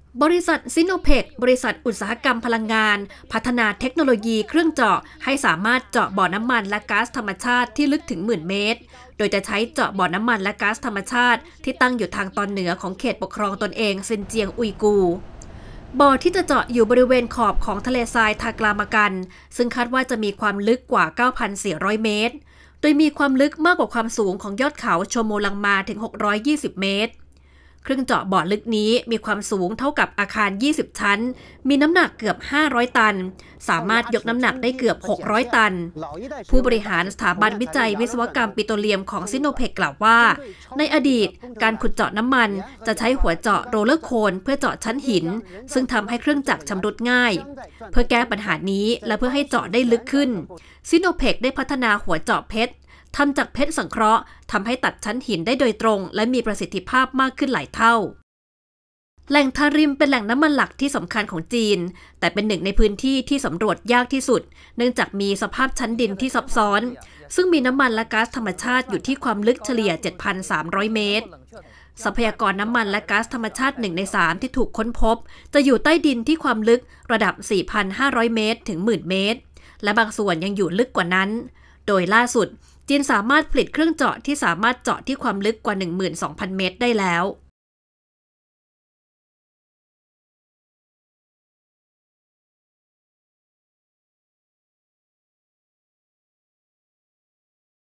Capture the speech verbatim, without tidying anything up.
บริษัทซิโนเพคบริษัทอุตสาหกรรมพลังงานพัฒนาเทคโนโลยีเครื่องเจาะให้สามารถเจาะบ่อน้ำมันและก๊าซธรรมชาติที่ลึกถึงหมื่นเมตรโดยจะใช้เจาะบ่อน้ำมันและก๊าซธรรมชาติที่ตั้งอยู่ทางตอนเหนือของเขตปกครองตนเองซินเจียงอุยกูร์บ่อที่จะเจาะอยู่บริเวณขอบของทะเลทรายทากลามากันซึ่งคาดว่าจะมีความลึกกว่า เก้าพันสี่ร้อย เมตรโดยมีความลึกมากกว่าความสูงของยอดเขาโชโมลังมาถึงหกร้อยยี่สิบเมตรเครื่องเจาะบ่อลึกนี้มีความสูงเท่ากับอาคารยี่สิบชั้นมีน้ำหนักเกือบห้าร้อยตันสามารถยกน้ำหนักได้เกือบหกร้อยตันผู้บริหารสถาบันวิจัยวิศวกรรมปิโตรเลียมของซิโนเพคกล่าวว่าในอดีตการขุดเจาะน้ำมันจะใช้หัวเจาะโรลเลอร์โคนเพื่อเจาะชั้นหินซึ่งทำให้เครื่องจักรชำรุดง่ายเพื่อแก้ปัญหานี้และเพื่อให้เจาะได้ลึกขึ้นซิโนเพคได้พัฒนาหัวเจาะเพชรทำจากเพชรสังเคราะห์ทำให้ตัดชั้นหินได้โดยตรงและมีประสิทธิภาพมากขึ้นหลายเท่าแหล่งทาริมเป็นแหล่งน้ำมันหลักที่สำคัญของจีนแต่เป็นหนึ่งในพื้นที่ที่สำรวจยากที่สุดเนื่องจากมีสภาพชั้นดินที่ซับซ้อนซึ่งมีน้ำมันและก๊าซธรรมชาติอยู่ที่ความลึกเฉลี่ย เจ็ดพันสามร้อย เมตรทรัพยากรน้ำมันและก๊าซธรรมชาติหนึ่งในสามที่ถูกค้นพบจะอยู่ใต้ดินที่ความลึกระดับ สี่พันห้าร้อย เมตรถึงหมื่นเมตรและบางส่วนยังอยู่ลึกกว่านั้นโดยล่าสุดจีนสามารถผลิตเครื่องเจาะที่สามารถเจาะที่ความลึกกว่า หนึ่งหมื่นสองพัน เมตรได้แล้ว